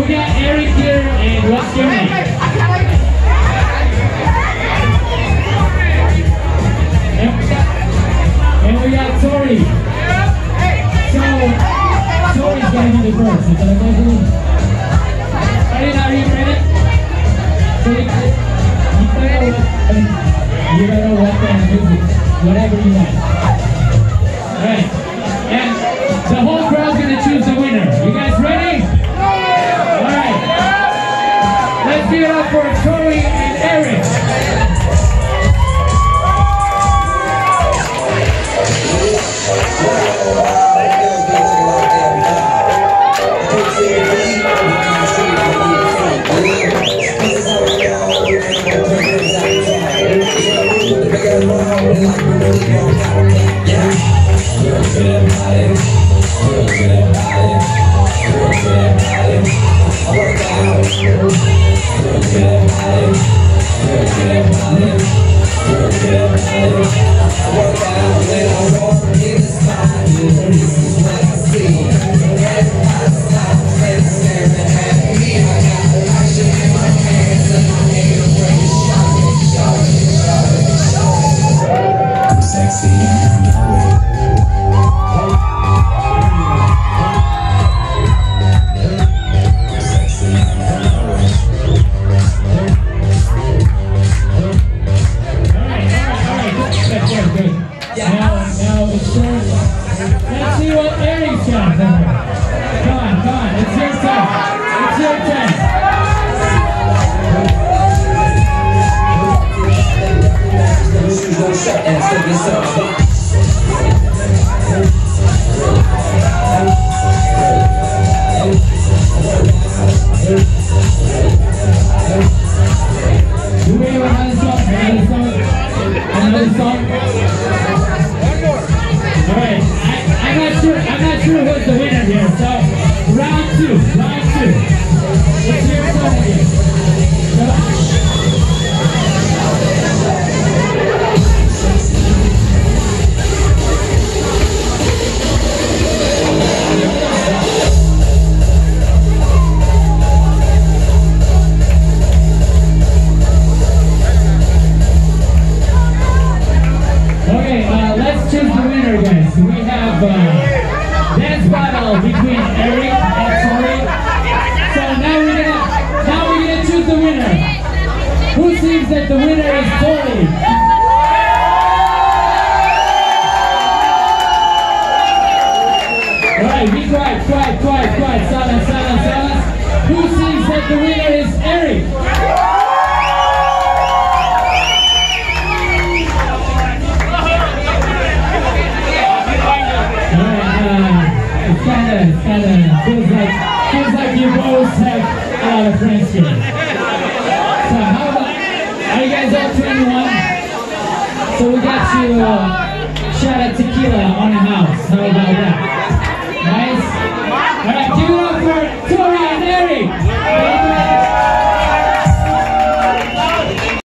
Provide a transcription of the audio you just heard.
we got Eric here, and what's your name? And we got Tori. So, Tori's gonna be the first. Is that okay for you? Are you ready? So you better walk on music, whatever you want. Alright. And the whole crowd's gonna choose the winner. You guys ready? Alright. Let's give it up for Tori and Eric. Let's see what Eric's got. Come on, it's your turn. It's your turn. Do we have another song? Another song? Alright, I'm not sure who's the winner here, so round two. Let's hear it from you. Come on. Okay, let's choose the winner, guys. We have dance battle between Eric and Tori. So now we're gonna choose the winner. Who seems that the winner is Tori? Alright, be quiet. Silence. Who seems that the winner is Eric? Feels like you both have a lot of friends here. So how about, are you guys all 21? So we got you shot at tequila on a house. How about that?